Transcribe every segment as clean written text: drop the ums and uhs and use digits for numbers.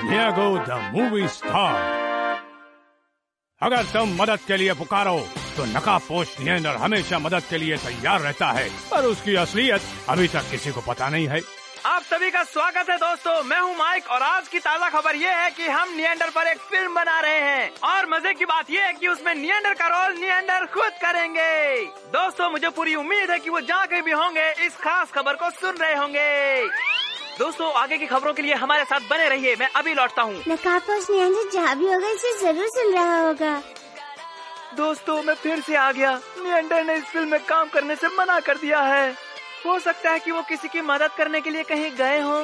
नियागो the movie star. अगर तुम मदद के लिए पुकारो तो नकाबपोश नियंडर हमेशा मदद के लिए तैयार रहता है, पर उसकी असलियत अभी तक किसी को पता नहीं है। आप सभी का स्वागत है दोस्तों, मैं हूं माइक और आज की ताज़ा खबर ये है कि हम नियंडर पर एक फिल्म बना रहे हैं और मजे की बात ये है कि उसमें नियंडर का रोल नियंडर खुद करेंगे। दोस्तों मुझे पूरी उम्मीद है कि वो जहाँ कहीं भी होंगे इस खास खबर को सुन रहे होंगे। दोस्तों आगे की खबरों के लिए हमारे साथ बने रहिए, मैं अभी लौटता हूँ। नकाबपोश नियंडर जहाँ भी होगा इसे जरूर सुन रहा होगा। दोस्तों मैं फिर से आ गया। नियंडर ने इस फिल्म में काम करने से मना कर दिया है। हो सकता है कि वो किसी की मदद करने के लिए कहीं गए हों।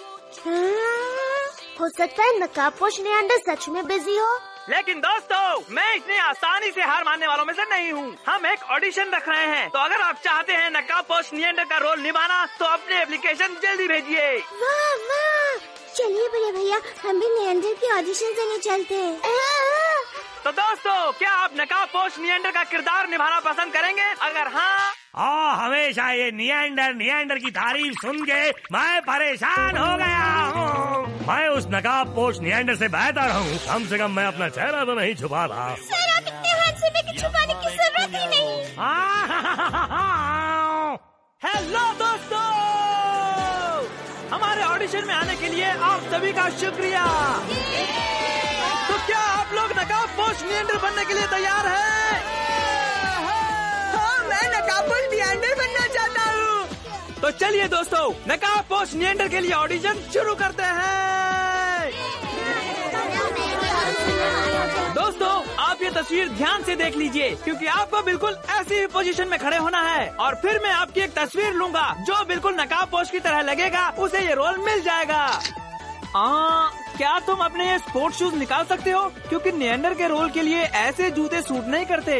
हो सकता है नकाबपोश नियंडर सच में बिजी हो। लेकिन दोस्तों मैं इतनी आसानी से हार मानने वालों में से नहीं हूँ। हम एक ऑडिशन रख रहे हैं, तो अगर आप चाहते हैं नकाबपोश नियंडर का रोल निभाना तो अपने एप्लीकेशन जल्दी भेजिए। वाह वाह, चलिए बड़े भैया हम भी नियंडर की ऑडिशन देने चलते हैं। तो दोस्तों क्या आप नकाबपोश नियंडर का किरदार निभाना पसंद करेंगे? अगर हाँ, हमेशा ये नियंडर की तारीफ सुन के मैं परेशान हो गया हूँ। मैं उस नकाबपोश नियंडर से बेहतर हूँ, कम से कम मैं अपना चेहरा तो नहीं छुपा रहा। सर आप इतने हैंडसम हैं कि छुपाने की जरूरत ही नहीं। हेलो दोस्तों, हमारे ऑडिशन में आने के लिए आप सभी का शुक्रिया। तो क्या आप लोग नकाबपोश नियंडर बनने के लिए तैयार हैं? हाँ, मैं नकाबपोश नियंडर बनना चाहता हूँ। तो चलिए दोस्तों नकाबपोश नियंडर के लिए ऑडिशन शुरू करते हैं। दोस्तों आप ये तस्वीर ध्यान से देख लीजिए क्योंकि आपको बिल्कुल ऐसी ही पोजीशन में खड़े होना है और फिर मैं आपकी एक तस्वीर लूंगा जो बिल्कुल नकाबपोश की तरह लगेगा, उसे ये रोल मिल जाएगा। क्या तुम अपने ये स्पोर्ट्स शूज निकाल सकते हो? क्योंकि नियंडर के रोल के लिए ऐसे जूते सूट नहीं करते।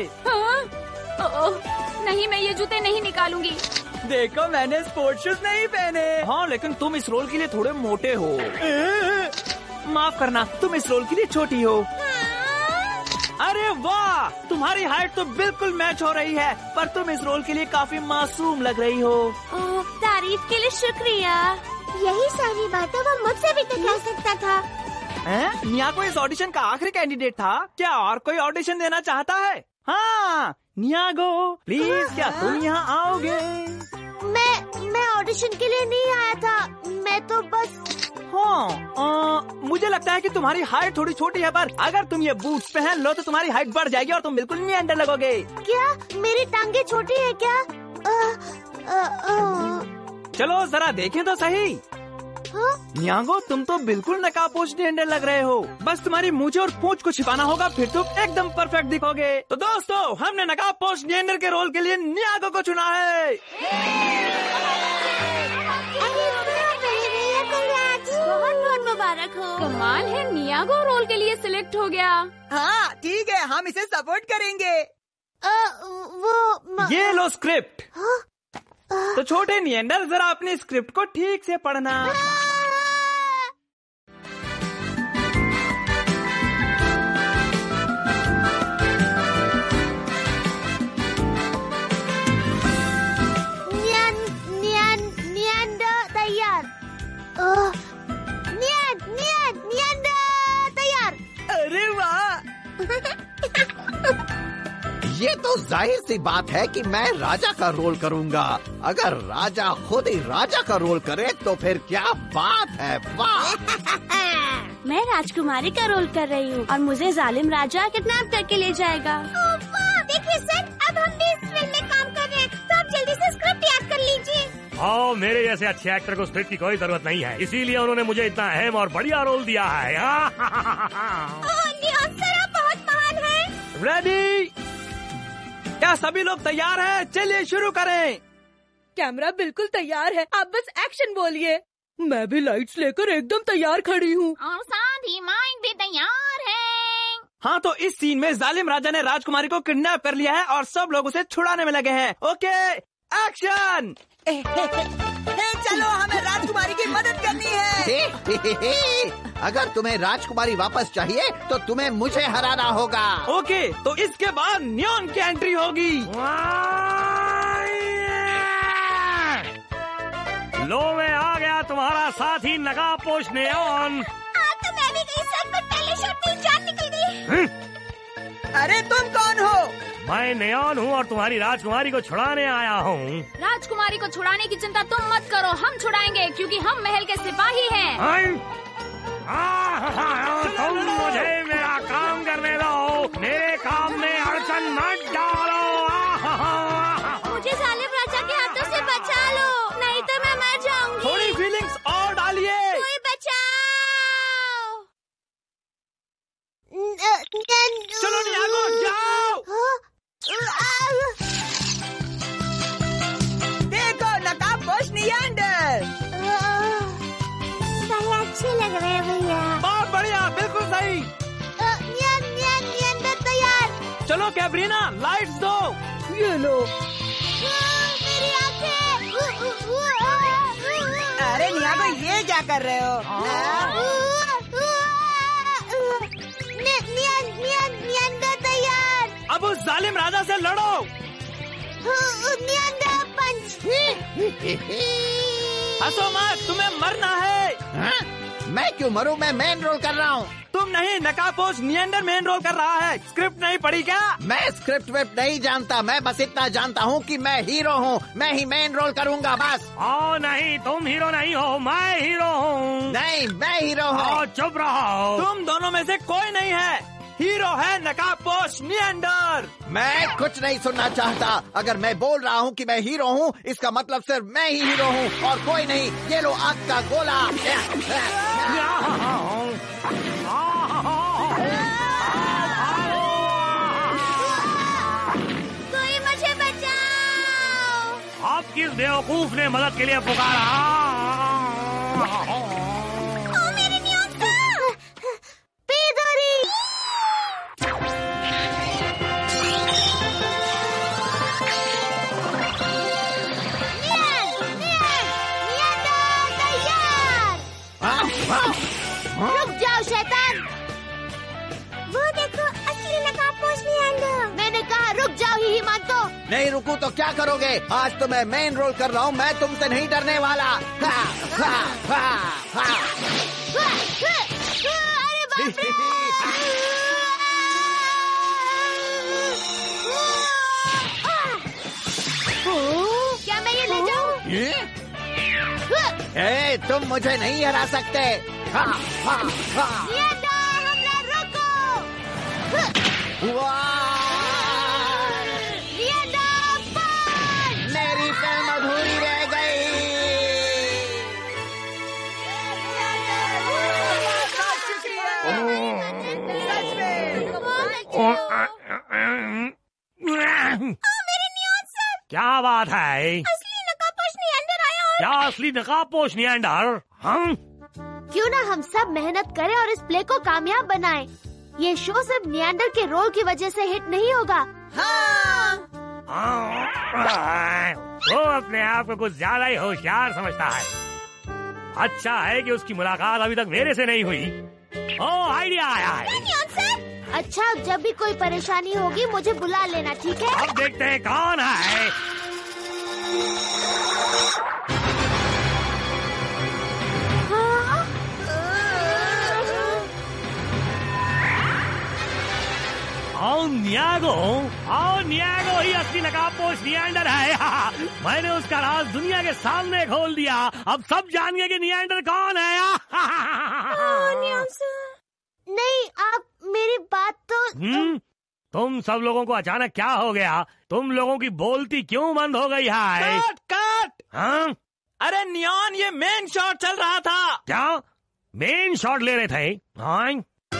नहीं, मैं ये जूते नहीं निकालूंगी। देखो मैंने स्पोर्ट्स शूज नहीं पहने। हाँ लेकिन तुम इस रोल के लिए थोड़े मोटे हो। माफ करना, तुम इस रोल के लिए छोटी हो। अरे वाह, तुम्हारी हाइट तो बिल्कुल मैच हो रही है, पर तुम इस रोल के लिए काफी मासूम लग रही हो। तारीफ के लिए शुक्रिया। यही सारी बातें वो मुझसे भी तो कह सकता था। नियागो इस ऑडिशन का आखिरी कैंडिडेट था क्या? और कोई ऑडिशन देना चाहता है? हाँ नियागो प्लीज, क्या तुम यहाँ आओगे? मैं ऑडिशन के लिए नहीं आया था, मैं तो बस। हाँ मुझे लगता है कि तुम्हारी हाइट थोड़ी छोटी है, पर अगर तुम ये बूट्स पहन लो तो तुम्हारी हाइट बढ़ जाएगी और तुम बिल्कुल नियंडर लगोगे। क्या मेरी टांगे छोटी है क्या? चलो जरा देखें तो सही। नियागो तुम तो बिल्कुल नकाबपोश नियंडर लग रहे हो, बस तुम्हारी मूंछ और पूंछ को छिपाना होगा, फिर तुम एकदम परफेक्ट दिखोगे। तो दोस्तों हमने नकाबपोश नियंडर के रोल के लिए नियागो को चुना है। बहुत बहुत मुबारक हो। कमाल है, नियागो रोल के लिए सिलेक्ट हो गया। हाँ ठीक है, हम इसे सपोर्ट करेंगे। ये लो स्क्रिप्ट। तो छोटे नियंडर जरा अपनी स्क्रिप्ट को ठीक से पढ़ना। नियंडर तैयार। नियंडर तैयार। अरे वाह ये तो जाहिर सी बात है कि मैं राजा का रोल करूंगा। अगर राजा खुद ही राजा का रोल करे तो फिर क्या बात है। वाह मैं राजकुमारी का रोल कर रही हूँ और मुझे जालिम राजा किडनैप करके ले जाएगा। देखिए सर, अब हम भी इस फिल्म में काम कर रहे हैं, तो आप जल्दी से स्क्रिप्ट याद कर लीजिए। मेरे जैसे अच्छे एक्टर को स्क्रिप्ट की कोई जरूरत नहीं है, इसीलिए उन्होंने मुझे इतना अहम और बढ़िया रोल दिया है। सर आप बहुत महान हैं। रेडी? क्या सभी लोग तैयार हैं? चलिए शुरू करें। कैमरा बिल्कुल तैयार है, आप बस एक्शन बोलिए। मैं भी लाइट्स लेकर एकदम तैयार खड़ी हूँ और साथ ही माइक भी तैयार है। हाँ तो इस सीन में जालिम राजा ने राजकुमारी को किडनैप कर लिया है और सब लोग उसे छुड़ाने में लगे हैं। Okay action. चलो हमें राजकुमारी की मदद करनी है। अगर तुम्हें राजकुमारी वापस चाहिए तो तुम्हें मुझे हराना होगा। ओके तो इसके बाद नियॉन की एंट्री होगी। लो मैं आ गया तुम्हारा साथी नकाबपोश नियॉन। तो मैं भी गई सर, पर पहले शॉट में जान निकल गई। अरे तुम कौन हो? मैं नियॉन हूँ और तुम्हारी राजकुमारी को छुड़ाने आया हूँ। राजकुमारी को छुड़ाने की चिंता तुम मत करो, हम छुड़ाएंगे क्योंकि हम महल के सिपाही हैं। तुम मुझे मेरा काम करने दो, मेरे काम में अड़चन मत डालो। मुझे जालिम राजा के हाथों से बचा लो, नहीं तो मैं मर जाऊंगी। थोड़ी फीलिंग्स और डालिए। कोई बचाओ। चलो नियागो, जाओ। देखो नकाबपोश नियांडर। सही अच्छे लग रहे हैं भैया। बहुत बढ़िया, बिल्कुल सही। नियांडर तैयार। चलो कैब्रीना, लाइट्स दो। ये लो। मेरी आंखें। अरे नियागो, ये क्या कर रहे हो? नियांडर तैयार। अब उस जालिम राजा से लड़ो। नियांडर पंच। हंसो मत, तुम्हें मरना है। हाँ? मैं क्यों मरूं? मैं मेन रोल कर रहा हूँ। तुम नहीं, नकाबपोश नियांडर मेन रोल कर रहा है। स्क्रिप्ट नहीं पढ़ी क्या? मैं स्क्रिप्ट वेब नहीं जानता, मैं बस इतना जानता हूँ कि मैं हीरो हूँ, मैं ही मेन रोल करूँगा बस। ओ नहीं, तुम हीरो नहीं हो, मैं हीरो हूँ। नहीं, मैं हीरो हूँ। ओ चुप रहो। तुम दोनों में से कोई नहीं है। हीरो है नकाबपोश नियांडर। मैं कुछ नहीं सुनना चाहता। अगर मैं बोल रहा हूँ कि मैं हीरो हूँ, इसका मतलब सिर्फ मैं ही हीरो हूँ और कोई नहीं। ये लो आग का गोला। कोई मुझे बचाओ। अब किस बेवकूफ ने मदद के लिए पुकारा? ओ मेरे नियांडर। पेदरी। रुक जाओ शैतान। वो देखो, असली नकाबपोश नियांडर। मैंने कहा रुक जाओ ही मानतो। नहीं रुकूं तो क्या करोगे? आज तो मैं मेन रोल कर रहा हूँ, मैं तुमसे नहीं डरने वाला। हा, हा, हा, हा। अरे बाप रे। क्या मैं ये ले जाऊं? ए, तुम मुझे नहीं हरा सकते। हा, हा, हा। हमला रोको। मेरी फिल्म अधूरी रह गई। क्या बात है? असली नकाबपोश नियांडर आया और क्या असली नकाबपोश नियांडर? हम क्यों ना हम सब मेहनत करें और इस प्ले को कामयाब बनाएं। ये शो सिर्फ नियांडर के रोल की वजह से हिट नहीं होगा। वो अपने आप को कुछ ज्यादा ही होशियार समझता है। अच्छा है कि उसकी मुलाकात अभी तक मेरे से नहीं हुई। ओ आइडिया आया है। अच्छा, जब भी कोई परेशानी होगी मुझे बुला लेना, ठीक है? अब देखते हैं कौन है। आओ नियागो ही असली नकाबपोश नियांडर है। मैंने उसका राज दुनिया के सामने खोल दिया। अब सब जान गए कि नियांडर कौन है। नहीं, आप मेरी बात तो। तुम सब लोगों को अचानक क्या हो गया? तुम लोगों की बोलती क्यों बंद हो गई है? Cut cut. हाँ? अरे नियॉन, ये मेन शॉट चल रहा था। क्या मेन शॉट ले रहे थे? हाँ?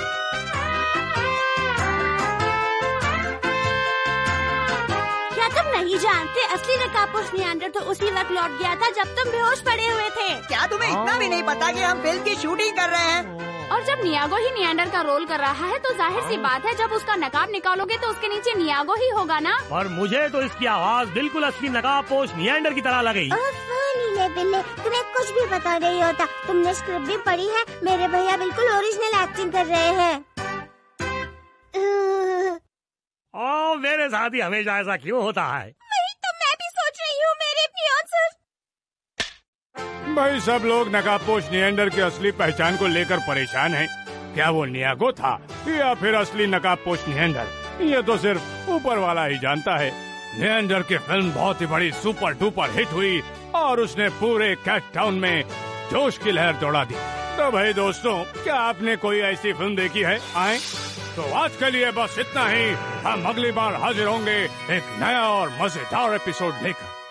क्या तुम नहीं जानते असली नकाबपोश नियांडर तो उसी वक्त लौट गया था जब तुम बेहोश पड़े हुए थे। क्या तुम्हें इतना भी नहीं पता कि हम फिल्म की शूटिंग कर रहे हैं? और जब नियागो ही नियांडर का रोल कर रहा है तो जाहिर सी बात है, जब उसका नकाब निकालोगे तो उसके नीचे नियागो ही होगा ना। और मुझे तो इसकी आवाज बिल्कुल असली नकाबपोश नियांडर की तरह लगी। नीले बिल्ले, तुम्हें कुछ भी पता नहीं होता। तुमने स्क्रिप्ट भी पढ़ी है। मेरे भैया बिल्कुल ओरिजिनल एक्टिंग कर रहे हैं। ओ मेरे साथ ही हमेशा ऐसा क्यों होता है? वही तो मैं भी सोच रही हूँ मेरे नियॉन सर। भाई सब लोग नकाबपोश नियांडर की असली पहचान को लेकर परेशान हैं। क्या वो नियागो था या फिर असली नकाबपोश नियंडर, ये तो सिर्फ ऊपर वाला ही जानता है। नियंडर की फिल्म बहुत ही बड़ी सुपर डुपर हिट हुई और उसने पूरे कैट टाउन में जोश की लहर दौड़ा दी। तो भाई दोस्तों, क्या आपने कोई ऐसी फिल्म देखी है? आए तो आज के लिए बस इतना ही। हम अगली बार हाजिर होंगे एक नया और मजेदार एपिसोड लेकर।